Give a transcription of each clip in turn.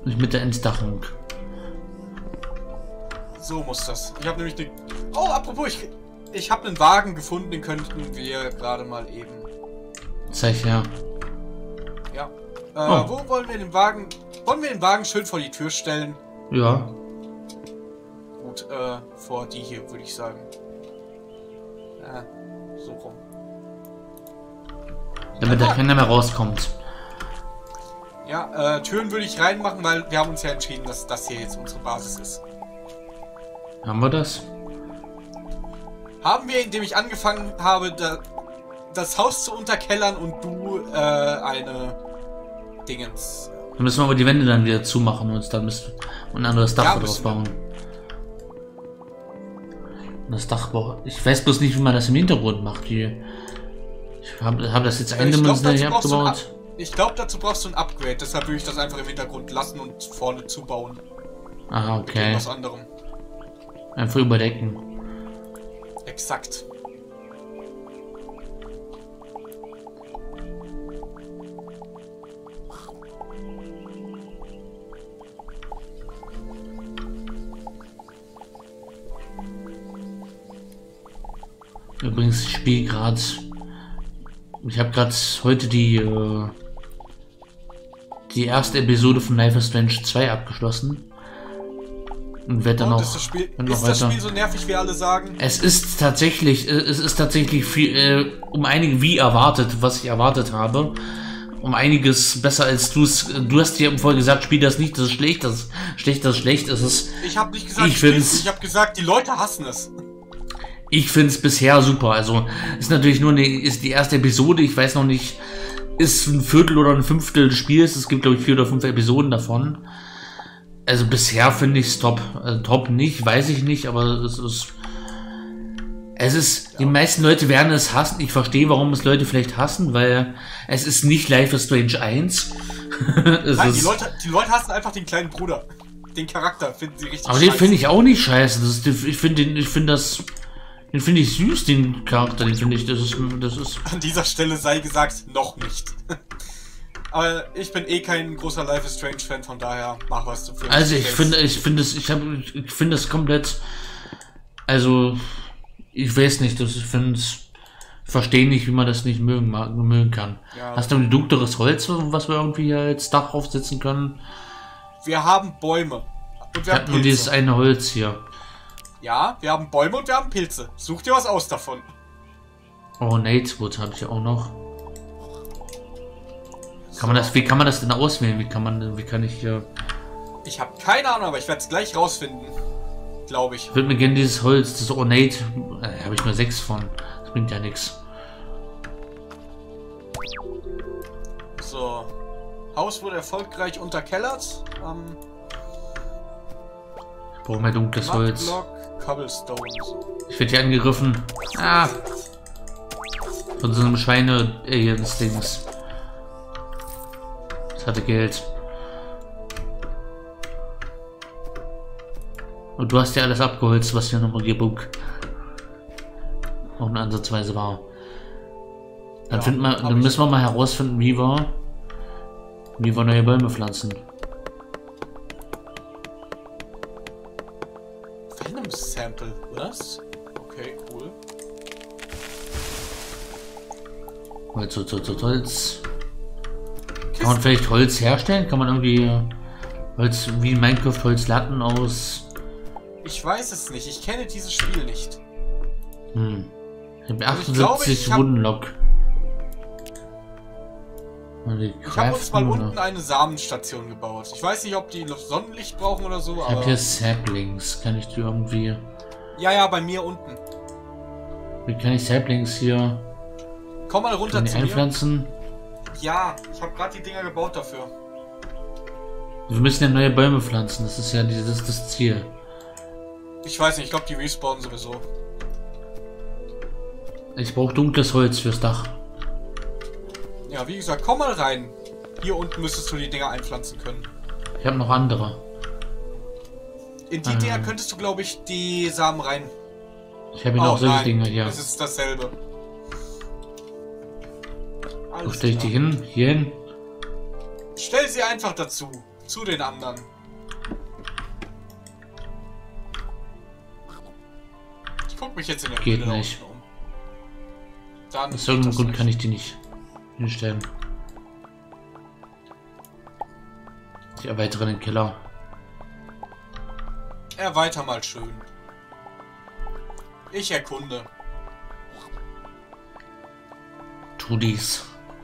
Mit der Entdachung. So muss das. Ich habe nämlich eine... Oh, apropos, ich habe einen Wagen gefunden, den könnten wir gerade mal eben... Zeig her. Ja. Oh. Wo wollen wir den Wagen... Wollen wir den Wagen schön vor die Tür stellen? Ja. Gut, vor die hier, würde ich sagen. So rum. Damit da keiner mehr rauskommt. Ja, Türen würde ich reinmachen, weil wir haben uns ja entschieden, dass das hier jetzt unsere Basis ist. Haben wir das? Haben wir, indem ich angefangen habe, das Haus zu unterkellern und du eine Dingens. Dann müssen wir aber die Wände dann wieder zumachen und dann müssen ein anderes Dach Ja, drauf bauen. Und das Dach, ich weiß bloß nicht, wie man das im Hintergrund macht. Ich habe das jetzt eindimensional hier abgebaut. Ich glaube, dazu brauchst du ein Upgrade, deshalb würde ich das einfach im Hintergrund lassen und vorne zubauen. Ah, okay. Was anderem. Einfach überdecken. Exakt. Übrigens, ich spiele gerade. Ich habe gerade heute die erste Episode von Life is Strange 2 abgeschlossen. Und werde dann ist das Spiel so nervig, wie alle sagen? Es ist tatsächlich viel, um einige wie erwartet, was ich erwartet habe. Um einiges besser als du hast ja vorher gesagt, spiel das nicht, das ist schlecht, das ist schlecht, das ist schlecht. Ich habe nicht gesagt, ich habe gesagt, die Leute hassen es. Ich finde es bisher super. Also ist natürlich nur ist die erste Episode. Ich weiß noch nicht, ist ein Viertel oder ein Fünftel des Spiels. Es gibt glaube ich 4 oder 5 Episoden davon. Also bisher finde ich es top. Also top nicht, weiß ich nicht, aber es ist. Die meisten Leute werden es hassen. Ich verstehe, warum es Leute vielleicht hassen, weil es ist nicht Life is Strange 1. Nein, die Leute hassen einfach den kleinen Bruder. Den Charakter finden sie richtig aber scheiße. Den finde ich auch nicht scheiße. Ich finde ich süß, den Charakter, den finde ich, das ist... An dieser Stelle sei gesagt, noch nicht. Aber ich bin eh kein großer Life is Strange Fan, von daher mach was du für. Also ich finde es komplett, also ich weiß nicht, ich verstehe nicht, wie man das nicht mögen kann. Ja. Hast du ein dunkleres Holz, was wir irgendwie als Dach aufsetzen können? Wir haben Bäume. Und wir haben nur dieses eine Holz hier. Ja, wir haben Bäume und wir haben Pilze. Such dir was aus davon. Oh, Natewood habe ich auch noch. Wie kann man das denn auswählen? Wie kann ich hier... Ich habe keine Ahnung, aber ich werde es gleich rausfinden. Glaube ich. Ich würde mir gerne dieses Holz, das Ornate... habe ich nur 6 von. Das bringt ja nichts. So. Haus wurde erfolgreich unterkellert. Ich brauche mehr dunkles Holz. Cobblestone. Ich werde hier angegriffen. Ah! Von so einem Schweine-Aliens-Dings. Das hatte Geld. Und du hast ja alles abgeholzt, was hier in der Umgebung auch eine Ansatzweise war. Dann, dann müssen wir mal herausfinden, wie wir neue Bäume pflanzen. Sample, was? Okay, cool. Holz. Kann man vielleicht Holz herstellen? Kann man irgendwie Holz, wie in Minecraft, Holzlatten aus... Ich weiß es nicht, ich kenne dieses Spiel nicht. Ich habe 78 Woodenlock. Ich habe uns mal unten eine Samenstation gebaut. Ich weiß nicht, ob die Sonnenlicht brauchen oder so, aber... Ich habe hier Saplings. Kann ich die irgendwie... Ja, bei mir unten. Wie kann ich Saplings hier... Komm mal runter zu mir. Einpflanzen? Ja, ich habe gerade die Dinger gebaut dafür. Wir müssen ja neue Bäume pflanzen. Das ist ja das Ziel. Ich weiß nicht, ich glaube, die respawnen sowieso. Ich brauche dunkles Holz fürs Dach. Ja, wie gesagt, komm mal rein. Hier unten müsstest du die Dinger einpflanzen können. Ich habe noch andere. In die Dinger könntest du, glaube ich, die Samen rein. Ich habe hier auch solche Dinge hier. Es ist dasselbe. Wo stelle ich die hin? Hier hin? Stell sie einfach dazu. zu den anderen. Ich guck mich jetzt in der Geht Höhle nicht. um. Dann Aus irgendeinem geht Grund das kann ich die nicht hinstellen. Ich erweitere den Keller. Erweiter mal schön. Ich erkunde. Tu dies.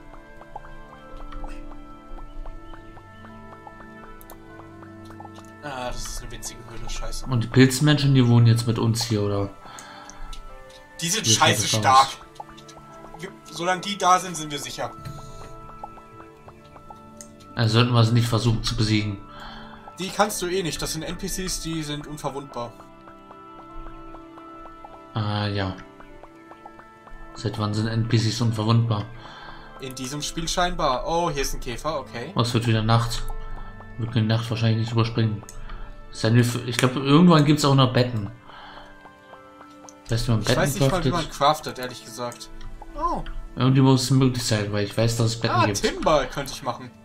Ah, das ist eine winzige Höhle, scheiße. Und die Pilzmenschen, die wohnen jetzt mit uns hier, oder? Die sind Hier scheiße schaut es stark. aus. Solange die da sind, sind wir sicher. Also sollten wir sie nicht versuchen zu besiegen. Die kannst du eh nicht. Das sind NPCs, die sind unverwundbar. Ah, ja. Seit wann sind NPCs unverwundbar? In diesem Spiel scheinbar. Oh, hier ist ein Käfer, okay. Was wird wieder Nacht? Wir können die Nacht wahrscheinlich nicht überspringen. Ich glaube, irgendwann gibt es auch noch Betten. Weißt du, wie man Ich Betten weiß nicht mal, wie craftet? man craftet, ehrlich gesagt. Oh. Irgendwie muss es möglich sein, weil ich weiß, dass es Betten gibt. Timber könnte ich machen.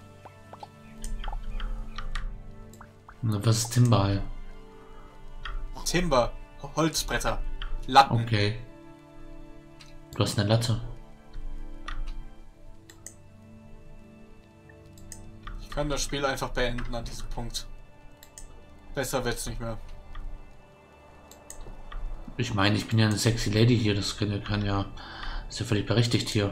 Was ist Timbal? Timber. Holzbretter. Latten. Okay. Du hast eine Latte. Ich kann das Spiel einfach beenden an diesem Punkt. Besser wird's nicht mehr. Ich meine, ich bin ja eine sexy Lady hier. Das kann ja... Ist ja völlig berechtigt hier.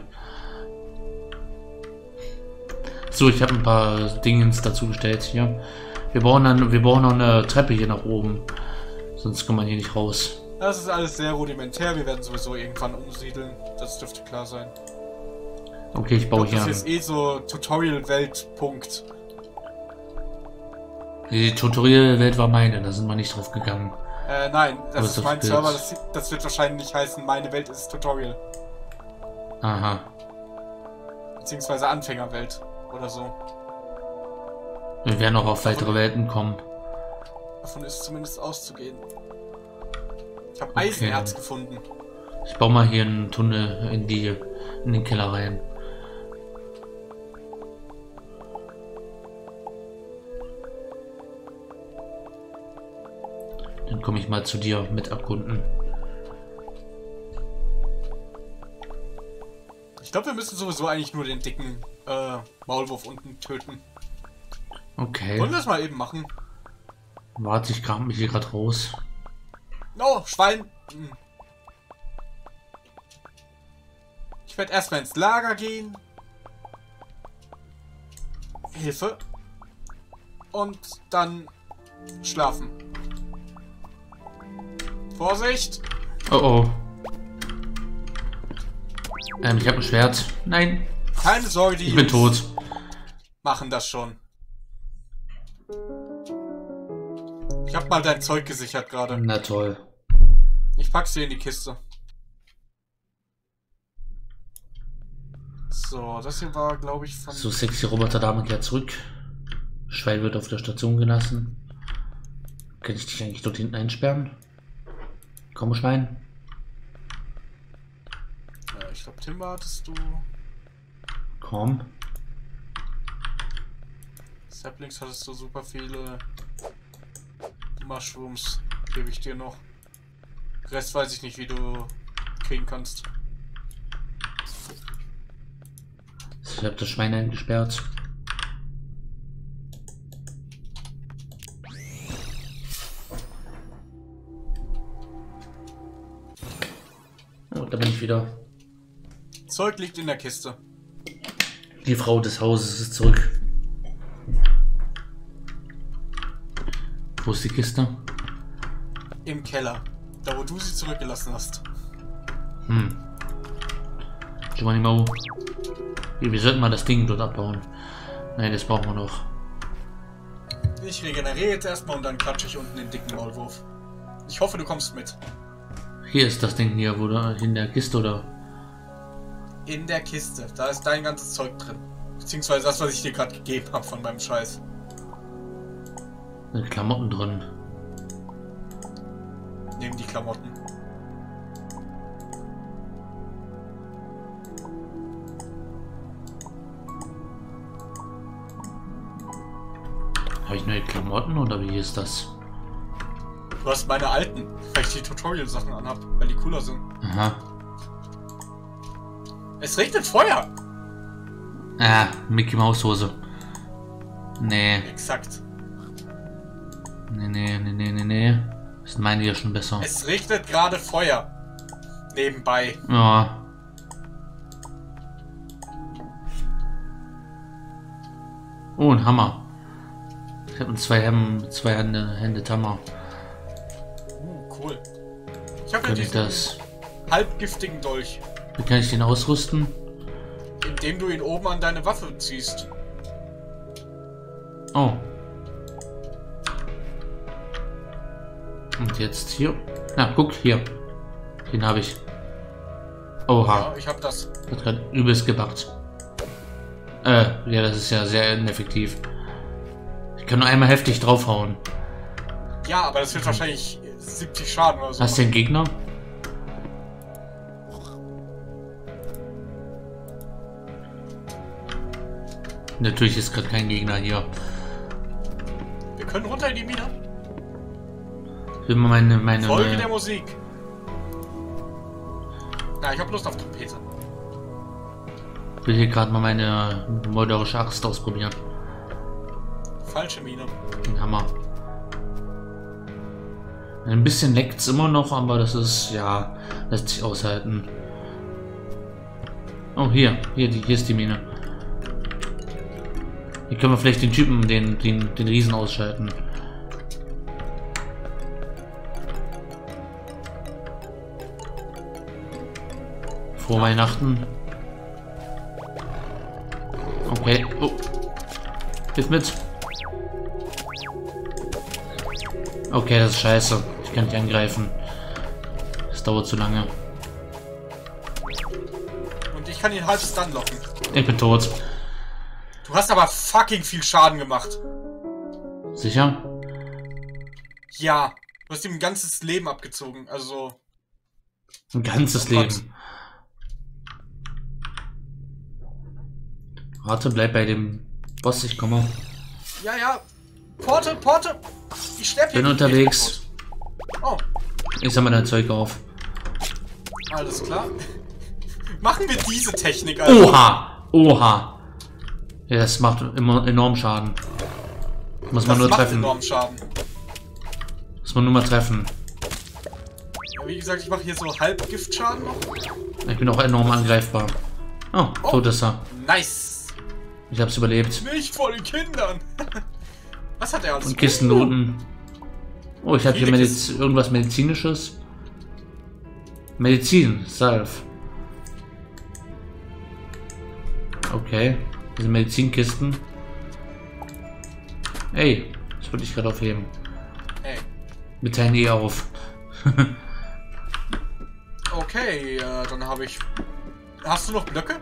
So, ich habe ein paar Dingens dazu gestellt hier. Wir brauchen noch eine Treppe hier nach oben. Sonst kann man hier nicht raus. Das ist alles sehr rudimentär. Wir werden sowieso irgendwann umsiedeln. Das dürfte klar sein. Okay, ich baue Ich glaub, hier das ist eh so Tutorial-Welt, Punkt. Die Tutorial-Welt war meine, da sind wir nicht drauf gegangen. Nein, Aber das ist mein Bild. Server. Das wird wahrscheinlich heißen, meine Welt ist Tutorial. Aha. Beziehungsweise Anfängerwelt. Oder so. Wir werden auch auf weitere Welten kommen. Davon ist zumindest auszugehen. Ich habe Okay. Eisenerz gefunden. Ich baue mal hier einen Tunnel in den Keller rein. Dann komme ich mal zu dir mit erkunden. Ich glaube, wir müssen sowieso eigentlich nur den dicken Maulwurf unten töten. Okay. Wollen wir das mal eben machen? Warte, ich kram mich hier gerade raus. No, Schwein! Hm. Ich werde erstmal ins Lager gehen. Hilfe. Und dann schlafen. Vorsicht! Oh oh. Ich habe ein Schwert. Nein, Keine Sorge, die ich bin tot. machen das schon. Ich habe mal dein Zeug gesichert gerade. Na toll. Ich pack's dir in die Kiste. So, das hier war, glaube ich, von... So, sexy Roboterdame kehrt zurück. Schwein wird auf der Station gelassen. Kann ich dich eigentlich dort hinten einsperren? Komm, Schwein. ich glaube, Timber hattest du. Komm. Saplings hattest du super viele. Mushrooms gebe ich dir noch. Rest weiß ich nicht, wie du kriegen kannst. Ich habe das Schwein eingesperrt. Oh, da bin ich wieder. Zeug liegt in der Kiste. Die Frau des Hauses ist zurück. Wo ist die Kiste? Im Keller. Da, wo du sie zurückgelassen hast. Giovanni Mau. Wir sollten mal das Ding dort abbauen. Nein, das brauchen wir noch. Ich regeneriere jetzt erstmal und dann klatsche ich unten den dicken Maulwurf. Ich hoffe, du kommst mit. Hier ist das Ding hier, wo da in der Kiste oder? In der Kiste. Da ist dein ganzes Zeug drin. Beziehungsweise das, was ich dir gerade gegeben habe von meinem Scheiß. Mit Klamotten drin. Neben die Klamotten. Habe ich neue Klamotten oder wie ist das? Du hast meine alten, weil ich die Tutorial-Sachen anhab, weil die cooler sind. Aha. Es regnet Feuer! Ah, Mickey Maus Hose. Nee. Exakt. Nee. Das meine ich ja schon besser. Es regnet gerade Feuer. Nebenbei. Ja. Oh, ein Hammer. Ich habe zwei Hände Hammer. Cool. Ich habe ja Kann ich diesen das? halbgiftigen Dolch, Wie kann ich den ausrüsten? indem du ihn oben an deine Waffe ziehst. Oh. Und jetzt hier. Na, guck, hier. Den habe ich. Oha. Ja, ich habe das. Hat gerade übelst gebackt. Ja, das ist ja sehr ineffektiv. Ich kann nur einmal heftig draufhauen. Ja, aber das wird wahrscheinlich 70 Schaden oder so. Hast du den Gegner? Natürlich ist gerade kein Gegner hier. Wir können runter in die Mine. Ich will mal meine Folge der Musik. Na, ich habe Lust auf Trompete. Ich will hier gerade mal meine mörderische Axt ausprobieren. Falsche Mine. Den Hammer. Ein bisschen leckt es immer noch, aber das ist, ja, lässt sich aushalten. Oh, hier ist die Mine. Hier können wir vielleicht den Typen, den Riesen ausschalten. Frohe Weihnachten. Okay. Oh. Hilf mit. Okay, das ist scheiße. Ich kann nicht angreifen. Das dauert zu lange. Und ich kann ihn halb stun locken. Ich bin tot. Du hast aber fucking viel Schaden gemacht. Sicher? Ja. Du hast ihm ein ganzes Leben abgezogen. Also. Ein ganzes Oh Gott. Leben. Warte, bleib bei dem Boss, ich komme. Ja, ja. Porte! Ich sterbe hier. Bin unterwegs. Oh, Ich sammle dein Zeug auf. alles klar. Machen wir diese Technik also. Oha! Ja, das macht immer enorm Schaden. Muss man Das nur macht treffen. enorm Schaden. Muss man nur mal treffen. Ja, wie gesagt, ich mache hier so halb Giftschaden noch. Ich bin auch enorm angreifbar. Oh, tot ist er. Nice. Ich hab's überlebt. Nicht vor den Kindern. Was hat er alles? Und Kisten looten. Oh, ich habe hier Viele irgendwas Medizinisches. Medizin, Salve. Okay, diese Medizinkisten. Ey, das wollte ich gerade aufheben. Ey. Wir teilen eh auf. Okay, dann habe ich... Hast du noch Blöcke?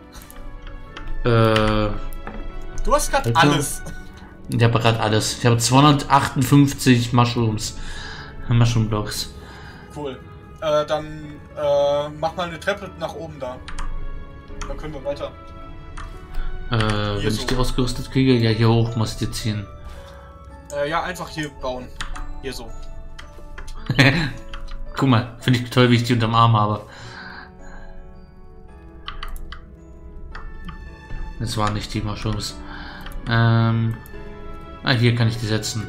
Du hast gerade Alter. alles. Ich habe gerade alles. Ich habe 258 Mushrooms. Mushroom Blocks. Cool. Dann mach mal eine Treppe nach oben da. Dann können wir weiter. Wenn ich so. die ausgerüstet kriege, ja, hier hoch muss ich die ziehen. Ja, einfach hier bauen. Hier so. Guck mal, finde ich toll, wie ich die unterm Arm habe. Das waren nicht die Mushrooms. Hier kann ich die setzen.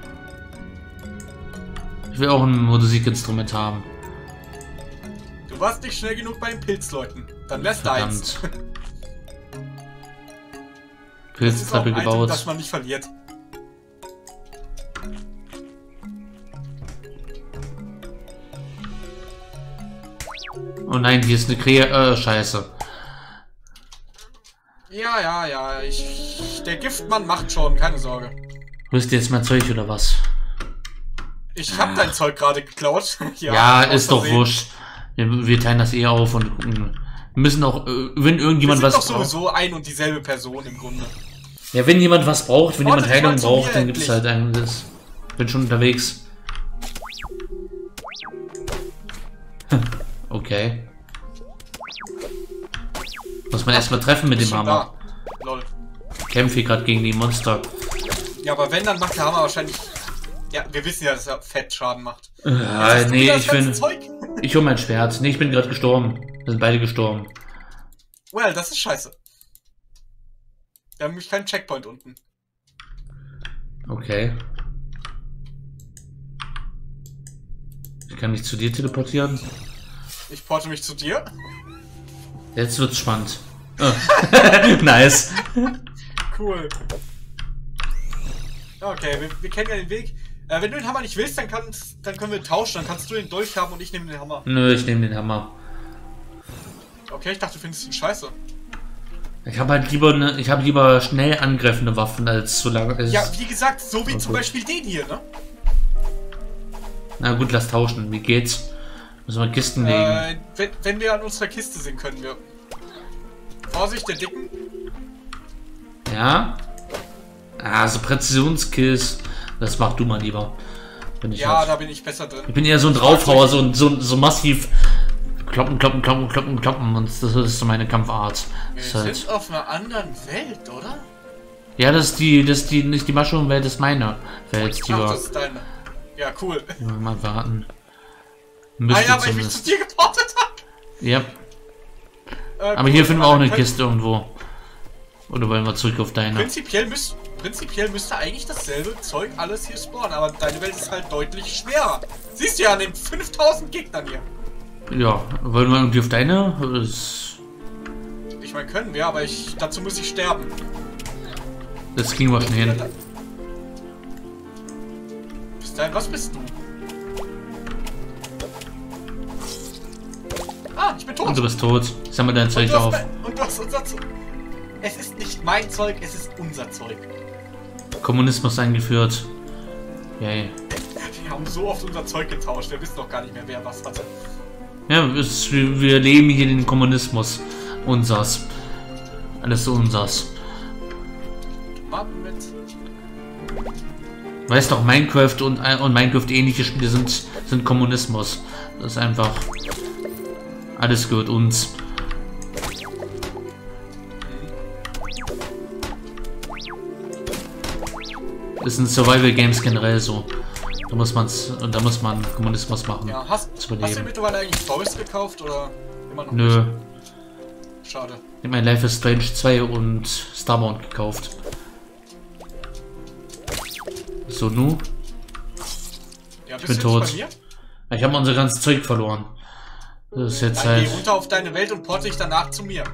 Ich will auch ein Musikinstrument haben. Du warst nicht schnell genug bei den Pilzleuten. Dann wär's deins. Verdammt. Das ist auch Pilztreppe ein Item, gebaut. das man nicht verliert. Oh nein, hier ist eine Krähe. Scheiße. Ja. Der Giftmann macht schon, keine Sorge. Willst du jetzt mein Zeug oder was? Ich hab dein Zeug gerade geklaut. Ja, aus ist doch Versehen. wurscht. Wir teilen das eh auf und gucken. Wir müssen auch, wenn Wir irgendjemand sind was doch braucht. sowieso ein und dieselbe Person im Grunde. Ja, wenn jemand was braucht, wenn jemand Wartet Heilung mal zu braucht, mir dann gibt's endlich. halt einiges. Bin schon unterwegs. Okay. Muss man erstmal treffen mit dem Schon Hammer. da. Lol. Ich kämpfe hier gerade gegen die Monster. Ja, aber wenn, dann macht der Hammer wahrscheinlich... Ja, wir wissen ja, dass er Fettschaden macht. Nee, ich hol mein Schwert. Nee, ich bin gerade gestorben. Wir sind beide gestorben. Well, das ist scheiße. Wir haben nämlich keinen Checkpoint unten. Okay. Ich kann mich zu dir teleportieren. Ich porte mich zu dir. Jetzt wird's spannend. Oh. Nice. Cool. Okay, wir kennen ja den Weg. Wenn du den Hammer nicht willst, dann können wir tauschen. Dann kannst du den Dolch haben und ich nehme den Hammer. Nö, ich nehme den Hammer. Okay, ich dachte, du findest ihn scheiße. Ich habe halt lieber schnell angreifende Waffen als so lange. Ja, wie gesagt, so wie zum Beispiel den hier, ne? Na gut, lass tauschen. Wie geht's? Müssen wir Kisten legen? Wenn wir an unserer Kiste sind, können wir. Vorsicht, der Dicken. Ja? Ah, so Präzisionskills. Das mach du mal lieber. Ja, da bin ich besser drin. Ich bin eher so ein Draufhauer, so massiv kloppen. Und das ist so meine Kampfart. Wir sind auf einer anderen Welt, oder? Ja, nicht die Mushroom-Welt, ist meine Welt. Das ist deine. Ja, cool. Mal warten. Ja, weil ich mich zu dir geportet habe. Ja. Aber hier finden wir auch eine Kiste irgendwo. Oder wollen wir zurück auf deine? Prinzipiell müsste eigentlich dasselbe Zeug alles hier spawnen, aber deine Welt ist halt deutlich schwerer. Siehst du ja an den 5000 Gegnern hier. Ja, wollen wir irgendwie auf deine? Ich meine, können wir, aber dazu muss ich sterben. Das kriegen wir schon hin. Bis dahin, was bist du? Ah, ich bin tot. Und du bist tot. Sammel dein Zeug auf. Und du hast unser Zeug. Es ist nicht mein Zeug, es ist unser Zeug. Kommunismus eingeführt. Yay. Wir haben so oft unser Zeug getauscht, wir wissen doch gar nicht mehr, wer was hatte. Ja, wir leben hier den Kommunismus. Unsers. Alles so unsers. Warten mit. Weißt doch, Minecraft und Minecraft ähnliche Spiele sind Kommunismus. Das ist einfach... Alles gehört uns. Das sind Survival Games generell so. Da muss man Kommunismus machen. Ja, hast du mittlerweile eigentlich Forest gekauft oder immer noch Nö. nicht? Schade. Ich habe mein Life is Strange 2 und Starbound gekauft. So, nu? Ja, Ich bin tot. Ich habe unser ganzes Zeug verloren. Das ist jetzt Dann halt... geh runter auf deine Welt und porte dich danach zu mir.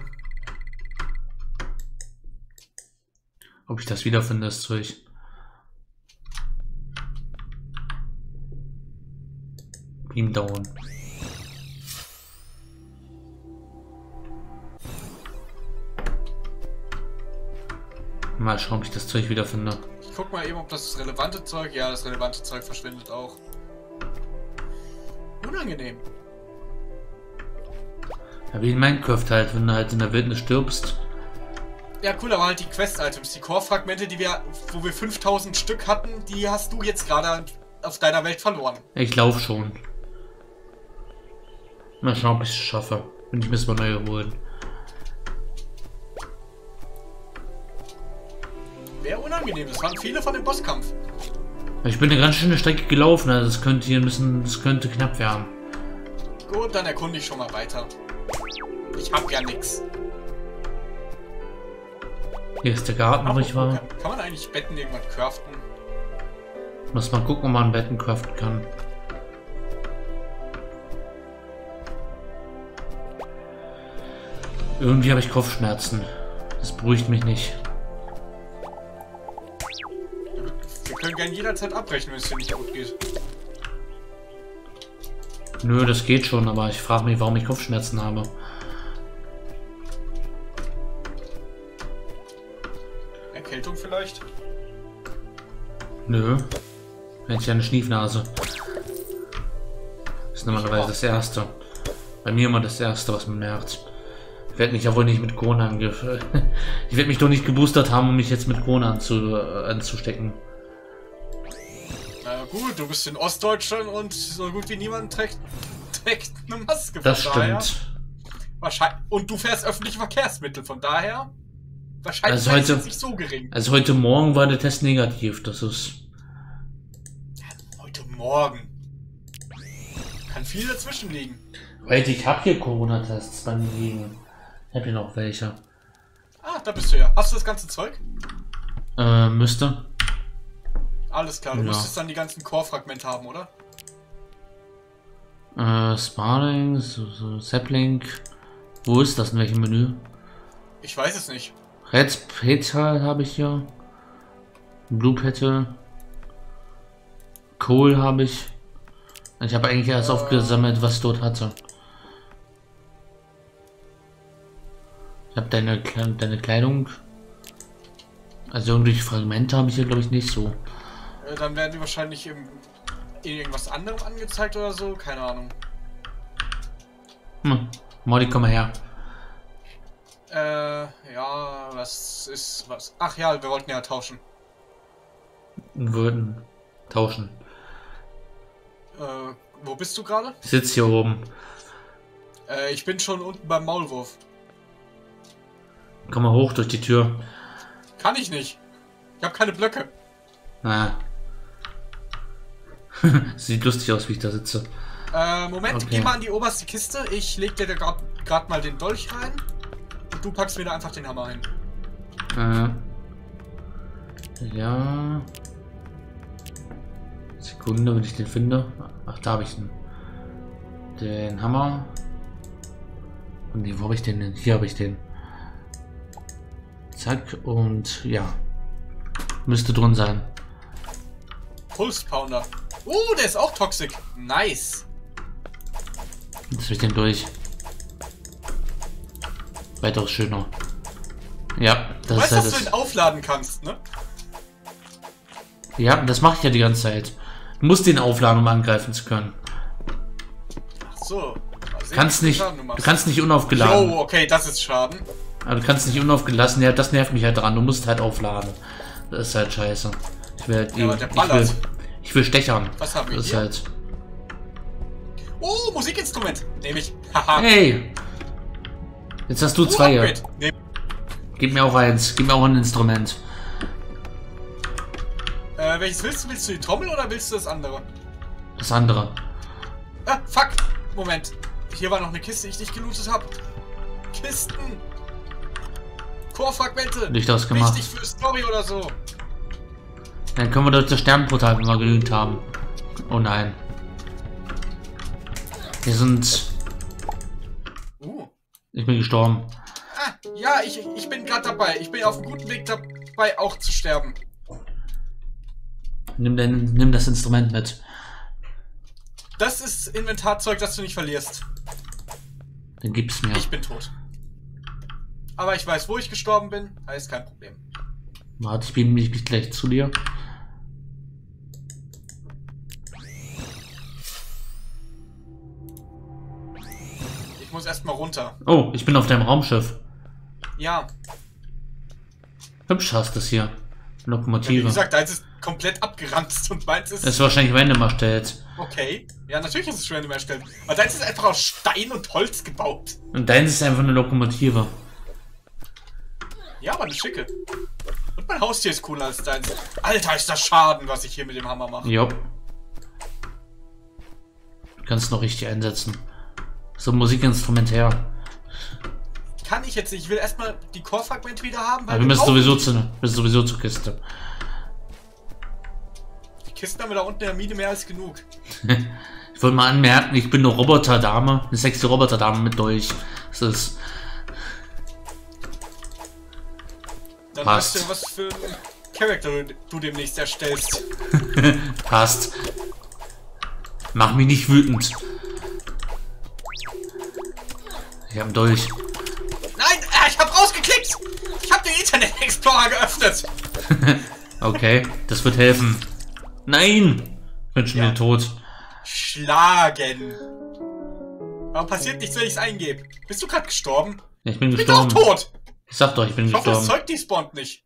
Ob ich das wiederfinde, das Zeug. Beam down. Mal schauen, ob ich das Zeug wiederfinde. Ich guck mal eben, ob das relevante Zeug... Ja, das relevante Zeug verschwindet auch. Unangenehm. Ja, wie in Minecraft halt, wenn du halt in der Wildnis stirbst. Ja, cool, aber halt die Quest-Items, die Core-Fragmente, wo wir 5000 Stück hatten, die hast du jetzt gerade auf deiner Welt verloren. Ich laufe schon. Mal schauen, ob ich es schaffe. Wenn ich müssen wir neue holen. Wäre unangenehm, es waren viele von dem Bosskampf. Ich bin eine ganz schöne Strecke gelaufen, also das könnte knapp werden. Gut, dann erkunde ich schon mal weiter. Ich hab ja nix. Hier ist der Garten, wo ich war. Kann man eigentlich Betten irgendwann craften? Muss mal gucken, ob man Betten craften kann. Irgendwie habe ich Kopfschmerzen. Das beruhigt mich nicht. Wir können gerne jederzeit abbrechen, wenn es dir nicht gut geht. Nö, das geht schon, aber ich frage mich, warum ich Kopfschmerzen habe. Erkältung vielleicht? Nö. Hätte ich eine Schniefnase. Das ist normalerweise das Erste. Bei mir immer das Erste, was man merkt. Ich werde mich ja wohl nicht mit Corona Ich werde mich doch nicht geboostert haben, um mich jetzt mit Corona anzustecken. Na gut, du bist in Ostdeutschland und so gut wie niemand trägt eine Maske. Das stimmt. Wahrscheinlich. Und du fährst öffentliche Verkehrsmittel, von daher. Wahrscheinlich Also ist heute- es nicht so gering. Also heute Morgen war der Test negativ. Das ist... Heute Morgen. Kann viel dazwischen liegen. Wait, ich habe hier Corona-Tests bei mir liegen. Ich habe hier noch welche. Ah, da bist du ja. Hast du das ganze Zeug? Müsste. Alles klar, du Ja. müsstest dann die ganzen Core-Fragmente haben, oder? Sparring, so Sapling. Wo ist das? In welchem Menü? Ich weiß es nicht. Red Petal habe ich hier. Blue Petal. Coal habe ich. Ich habe eigentlich erst aufgesammelt, was ich dort hatte. Ich habe deine Kleidung. Also irgendwelche Fragmente habe ich hier glaube ich nicht so. Dann werden die wahrscheinlich in irgendwas anderem angezeigt oder so. Keine Ahnung. Molly, komm mal her. Ja, was ist was? Ach ja, wir wollten ja tauschen. Wir würden tauschen. Wo bist du gerade? Ich sitze hier oben. Ich bin schon unten beim Maulwurf. Komm mal hoch durch die Tür. Kann ich nicht. Ich habe keine Blöcke. Ah. Sieht lustig aus, wie ich da sitze. Moment, Okay. geh mal an die oberste Kiste. Ich leg dir da gerade mal den Dolch rein. Und du packst mir da einfach den Hammer hin. Ja. Sekunde, wenn ich den finde. Ach, da habe ich ihn. Den Hammer. Und wo habe ich den denn? Hier habe ich den. Zack, und ja. Müsste drin sein. Pulse Pounder. Der ist auch toxic. Nice. Jetzt habe ich den durch. Weitaus schöner. Ja, Du das weißt, ist dass halt du ihn aufladen kannst, ne? Ja, das mache ich ja die ganze Zeit. Du musst den aufladen, um angreifen zu können. Ach so. Mal sehen, Kannst wie viel nicht, Schaden du du machst. kannst nicht unaufgeladen. Jo, okay, das ist Schaden. Aber du kannst nicht unaufgelassen. Ja, das nervt mich halt dran. Du musst halt aufladen. Das ist halt scheiße. Ich will halt Ja, aber der ballert. ich will stechern. Was haben wir Das ist hier? halt. Oh, Musikinstrument. Nehme ich. Haha. Hey! Jetzt hast du zwei hier. Upgrade. Nehm. Gib mir auch eins. Gib mir auch ein Instrument. Welches willst du? Willst du die Trommel oder willst du das andere? Das andere. Ah, fuck. Moment. Hier war noch eine Kiste, die ich nicht gelootet habe. Kisten. Core-Fragmente. Nicht ausgemacht. Wichtig für Story oder so. Dann können wir durch das Sternenportal, wenn wir genügend haben. Oh nein. Wir sind. Ich bin gestorben. Ah, ja, ich bin gerade dabei. Ich bin auf einem guten Weg dabei, auch zu sterben. Nimm das Instrument mit. Das ist Inventarzeug, das du nicht verlierst. Dann gib's mir. Ich bin tot. Aber ich weiß, wo ich gestorben bin. Heißt kein Problem. Warte, ich bin mich gleich zu dir. Ich muss erstmal runter. Oh, ich bin auf deinem Raumschiff. Ja. Hübsch hast du es hier. Ja, wie Lokomotive. gesagt, deins ist komplett abgeranzt und meins ist... Das ist wahrscheinlich random erstellt. Okay. Ja, natürlich ist es random erstellt. Aber deins ist einfach aus Stein und Holz gebaut. Und deins ist einfach eine Lokomotive. Ja, aber eine schicke. Und mein Haustier ist cooler als deins. Alter, ist das Schaden, was ich hier mit dem Hammer mache. Jopp. Du kannst noch richtig einsetzen. So Musikinstrument her. Kann ich jetzt nicht. Ich will erstmal die Core-Fragmente wieder haben, weil Aber wir müssen brauchen sowieso zur Kiste. die Kisten haben wir da unten in der Mine mehr als genug. Ich wollte mal anmerken, ich bin eine Roboterdame. Eine sexy Roboterdame mit Dolch. Das ist. Dann Passt. weißt du, was für einen Charakter du demnächst erstellst. Passt. Mach mich nicht wütend. Ich hab einen Dolch. Nein, ich hab rausgeklickt! Ich hab den Internet Explorer geöffnet! Okay, das wird helfen. Nein! Ich bin schon Ja. wieder tot. Schlagen! Warum passiert nichts, wenn ich es eingebe? Bist du gerade gestorben? Ja, ich bin Ich bin doch gestorben. tot! Ich sag doch, ich bin Ich hoffe, das gestorben. Zeug despawnt nicht.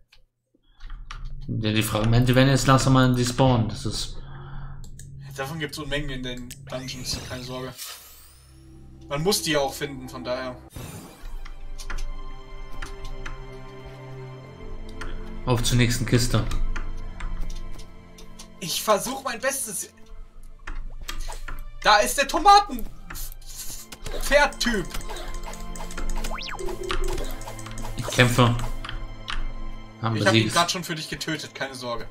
Ja, die Fragmente werden jetzt langsam mal despawnen. Das ist. Davon gibt es Unmengen in den Dungeons, keine Sorge. Man muss die auch finden, von daher. Auf zur nächsten Kiste. Ich versuche mein Bestes. Da ist der Tomaten-Pferd-Typ. Ich kämpfe. Haben Ich wir habe ihn Sieges. gerade schon für dich getötet, keine Sorge.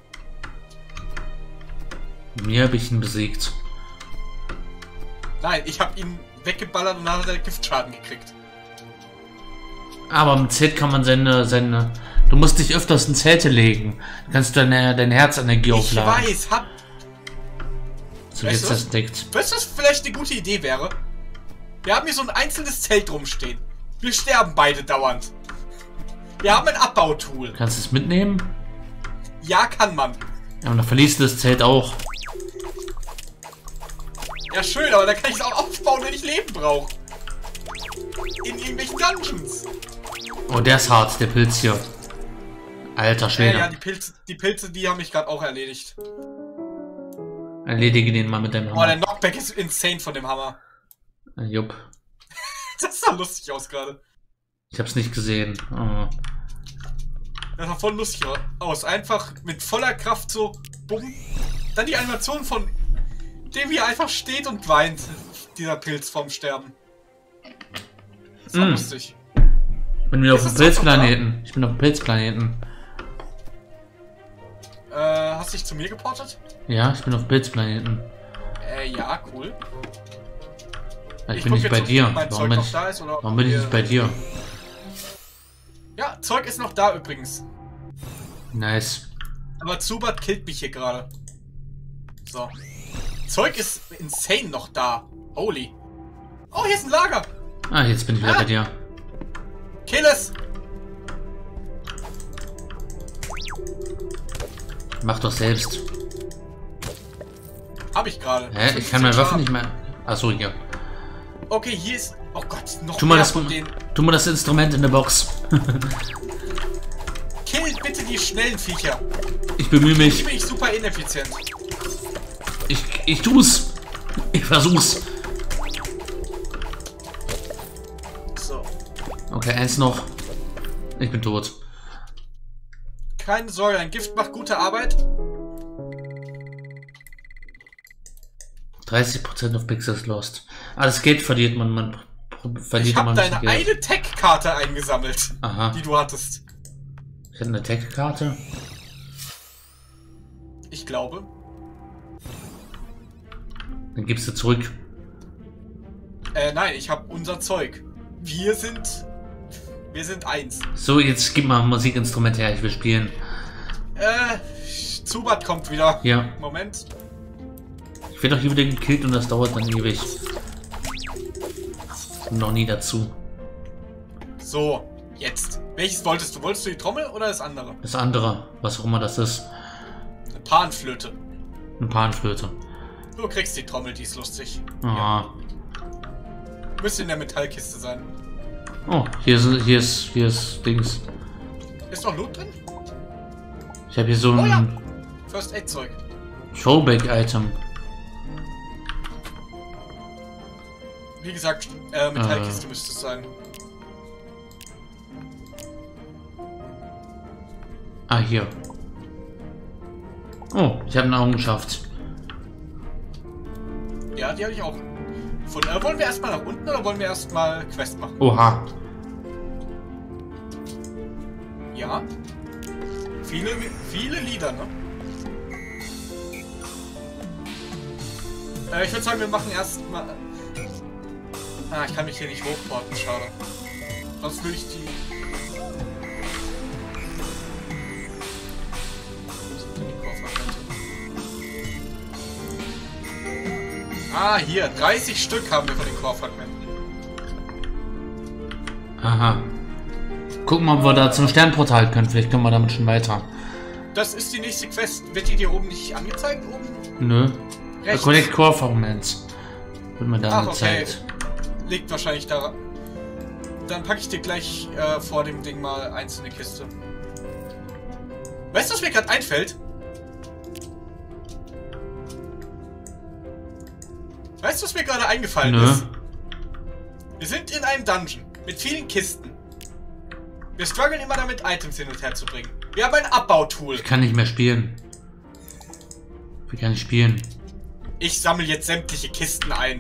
Mir habe ich ihn besiegt. Nein, ich habe ihn weggeballert und dann hat er Giftschaden gekriegt. Aber im Zelt kann man seine. Du musst dich öfters in Zelte legen. Dann kannst du deine Herzenergie aufladen. Ich weiß, So jetzt das entdeckt. Weißt du, was vielleicht eine gute Idee wäre? Wir haben hier so ein einzelnes Zelt rumstehen. Wir sterben beide dauernd. Wir haben ein Abbautool. Kannst du es mitnehmen? Ja, kann man. Ja, und dann verliest du das Zelt auch. Ja, schön, aber dann kann ich es auch aufbauen, wenn ich Leben brauche. In irgendwelchen Dungeons. Oh, der ist hart, der Pilz hier. Alter Schwede. Ja, die Pilze, die haben mich gerade auch erledigt. Erledige den mal mit deinem Oh, der Hammer. Knockback ist insane von dem Hammer. Jupp. Das sah lustig aus gerade. Ich hab's nicht gesehen. Oh. Das sah voll lustig aus. Einfach mit voller Kraft so, bumm. Dann die Animation von dem, wie er einfach steht und weint. Dieser Pilz vorm Sterben. Das war lustig. Ich bin wieder auf dem Ist das Pilzplaneten. Ich bin auf dem Pilzplaneten. Hast du dich zu mir geportet? Ja, ich bin auf dem Pilzplaneten. Ja, cool. Ich bin nicht bei dir. Warum bin ich nicht bei dir? Ja, Zeug ist noch da übrigens. Nice. Aber Zubat killt mich hier gerade. So. Zeug ist insane noch da. Holy. Oh, hier ist ein Lager. Ah, jetzt bin ich wieder bei dir. Kill es. Mach doch selbst. Hab ich gerade. Hä? Ich kann meine Waffe nicht mehr. Achso, hier. Okay, hier ist... Oh Gott, noch Tu mal mehr das, von denen. tu mal das Instrument in der Box. Kill bitte die schnellen Viecher. Ich bemühe Hier mich. bin ich super ineffizient. Ich tu's. Ich versuch's. So. Okay, eins noch. Ich bin tot. Keine Sorge, dein Gift macht gute Arbeit. 30% auf Pixels lost. Ah, das Geld verliert man. Verliert Ich habe man deine Geld. eine Tech-Karte eingesammelt, Aha. die du hattest. Ich hatte eine Tech-Karte. Ich glaube. Dann gibst du zurück. Nein, ich habe unser Zeug. Wir sind eins. So, jetzt gib mal ein Musikinstrument her, ich will spielen. Zubat kommt wieder. Ja. Moment. Ich werde doch hier wieder gekillt und das dauert dann ewig. Noch nie dazu. So, jetzt. Welches wolltest du? Wolltest du die Trommel oder das andere? Das andere, was auch immer das ist. Eine Panflöte. Eine Panflöte. Du kriegst die Trommel, die ist lustig. Ah. Müsste in der Metallkiste sein. Oh, hier ist Dings. Ist noch Loot drin? Ich habe hier so Oh ja. ein First Aid Zeug. Showback-Item. Wie gesagt, Metallkiste müsste es sein. Ah, hier. Oh, ich habe einen Augenschaft. Ja, die habe ich auch. Wollen wir erstmal nach unten oder wollen wir erstmal Quest machen? Oha. Ja. Viele Lieder, ne? Ich würde sagen, wir machen erstmal. Ah, ich kann mich hier nicht hochporten, schade. Sonst würde ich die. Wo sind denn die Core-Fragmente? Ah, hier, 30 Stück haben wir von den Core-Fragmenten. Aha. Gucken wir, ob wir da zum Sternportal können. Vielleicht können wir damit schon weiter. Das ist die nächste Quest. Wird die dir oben nicht angezeigt? Oben? Nö. Rechts. Collect Core Fragments. Wird mir da Ach, okay. angezeigt. Liegt wahrscheinlich daran. Dann packe ich dir gleich vor dem Ding mal eins in die Kiste. Weißt du, was mir gerade einfällt? Weißt du, was mir gerade eingefallen Nö. ist? Wir sind in einem Dungeon mit vielen Kisten. Wir strugglen immer damit, Items hin und her zu bringen. Wir haben ein Abbautool. Ich kann nicht mehr spielen. Wie kann ich spielen? Ich sammle jetzt sämtliche Kisten ein.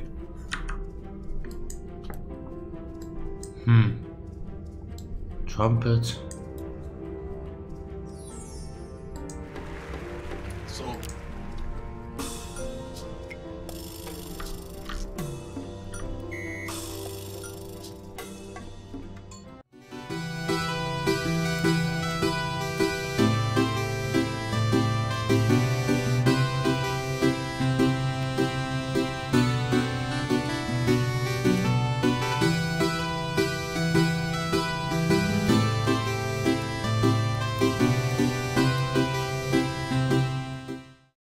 Trumpet.